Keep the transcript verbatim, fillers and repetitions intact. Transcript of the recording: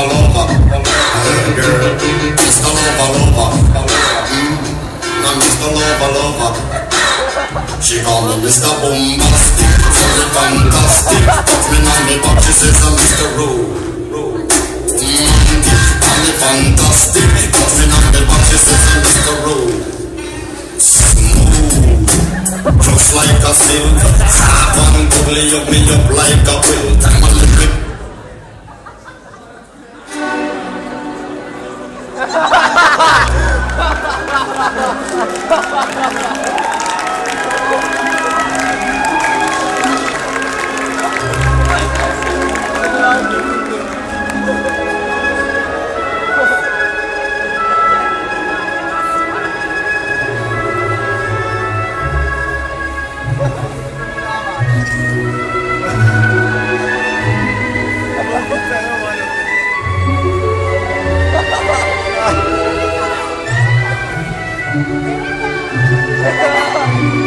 Lover, hey girl, Mister Lover, Lover, mm, now Mister Lover, Lover. She call me Mister Bombastic, so me fantastic. Touch me on me back, she says I'm Mister Romantic, call me fantastic. Touch me on me back, she says I'm Mister Romantic. Smooth, just like a silk. Half and cuddly up me up like a quilt. I'm a little Ha ha ha!